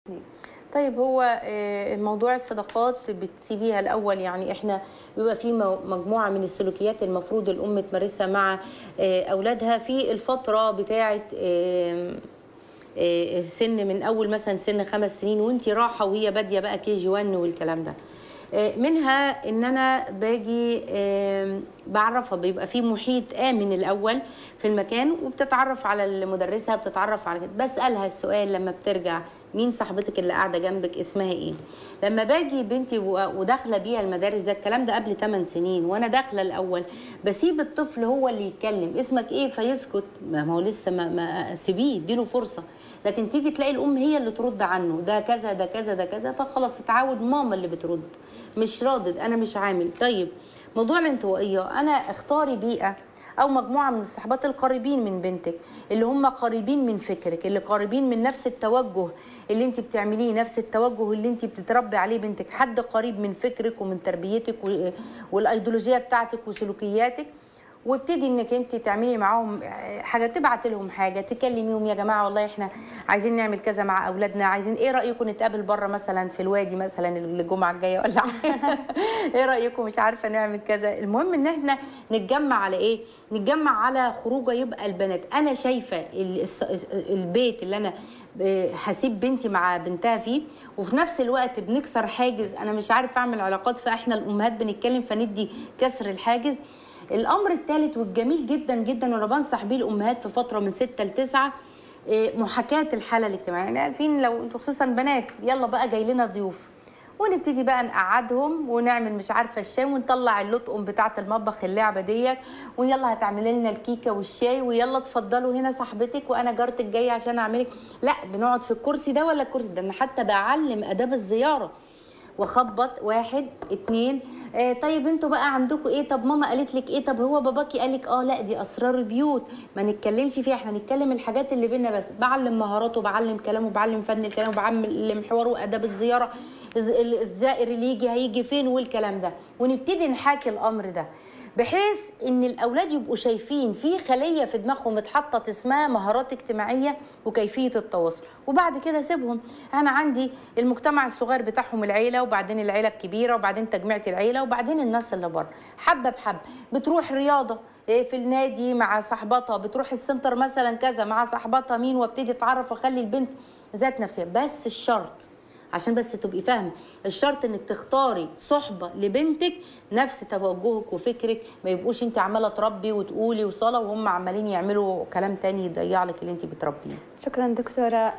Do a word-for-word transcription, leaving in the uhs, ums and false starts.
طيب هو آه، موضوع الصداقات بتسيبيها الأول، يعني إحنا بيبقى في مو- مجموعة من السلوكيات المفروض الأم تمارسها مع آه، أولادها في الفترة بتاعة آه، آه، سن من أول مثلا سن خمس سنين وأنتي راحة وهي بادية بقى كي جي واحد والكلام ده. آه، منها ان انا باجي آم، بعرفها، بيبقى في محيط امن الاول في المكان، وبتتعرف على المدرسه، بتتعرف على كده، بسالها السؤال لما بترجع: مين صاحبتك اللي قاعده جنبك، اسمها ايه؟ لما باجي بنتي و- وداخله بيها المدارس، ده الكلام ده قبل ثمان سنين، وانا داخله الاول بسيب الطفل هو اللي يتكلم: اسمك ايه؟ فيسكت، ما هو لسه ما, ما سيبيه، اديله فرصه. لكن تيجي تلاقي الام هي اللي ترد عنه: ده كذا ده كذا ده كذا، فخلاص اتعود ماما اللي بترد، مش رادد، انا مش عامل. طيب موضوع الانطوائيه، انا اختاري بيئه او مجموعه من الصحبات القريبين من بنتك، اللي هم قريبين من فكرك، اللي قريبين من نفس التوجه اللي انت بتعمليه، نفس التوجه اللي انت بتتربي عليه بنتك، حد قريب من فكرك ومن تربيتك والايديولوجيه بتاعتك وسلوكياتك. وابتدي انك انت تعملي معاهم حاجه، تبعت لهم حاجه، تكلميهم: يا جماعه والله احنا عايزين نعمل كذا مع اولادنا، عايزين ايه رايكم نتقابل بره مثلا في الوادي مثلا الجمعه الجايه ولا حاجة؟ ايه رايكم مش عارفه نعمل كذا. المهم ان احنا نتجمع على ايه؟ نتجمع على خروجه يبقى البنات. انا شايفه ال- الس- البيت اللي انا هسيب بنتي مع بنتها فيه، وفي نفس الوقت بنكسر حاجز انا مش عارف اعمل علاقات، فاحنا الامهات بنتكلم فندي كسر الحاجز. الامر الثالث والجميل جدا جدا وانا بنصح بيه الامهات في فتره من ستة لتسعة: محاكاه الحاله الاجتماعيه. يعني عارفين لو انتوا خصوصا بنات، يلا بقى جاي لنا ضيوف، ونبتدي بقى نقعدهم ونعمل مش عارفه الشاي، ونطلع اللطقم بتاعه المطبخ اللعبه ديت، ويلا هتعملي لنا الكيكه والشاي، ويلا اتفضلوا هنا صاحبتك وانا جارتك جايه عشان اعملك. لا، بنقعد في الكرسي ده ولا الكرسي ده. انا حتى بعلم اداب الزياره واخبط: واحد اتنين، آه طيب انتوا بقى عندكم ايه؟ طب ماما قالت لك ايه؟ طب هو باباكي قالك؟ اه لا، دي اسرار البيوت ما نتكلمش فيها، احنا نتكلم الحاجات اللي بينا بس. بعلم مهاراته، بعلم كلامه، بعلم فن الكلام، بعلم حواره واداب الزياره، الزائر اللي يجي هيجي فين والكلام ده، ونبتدي نحاكي الامر ده، بحيث ان الاولاد يبقوا شايفين في خليه في دماغهم اتحطت اسمها مهارات اجتماعيه وكيفيه التواصل. وبعد كده سيبهم. انا عندي المجتمع الصغير بتاعهم العيله، وبعدين العيله الكبيره، وبعدين تجميعه العيله، وبعدين الناس اللي بره. حبه بحبه بتروح رياضه في النادي مع صاحبتها، بتروح السنتر مثلا كذا مع صاحبتها مين، وابتدي اتعرف واخلي البنت ذات نفسها. بس الشرط، عشان بس تبقي فاهمه، الشرط انك تختاري صحبه لبنتك نفس توجهك وفكرك، ما يبقوش انت عماله تربي وتقولي وصلاه وهم عمالين يعملوا كلام تاني يضيع لك اللي انت بتربيه. شكرا دكتورة.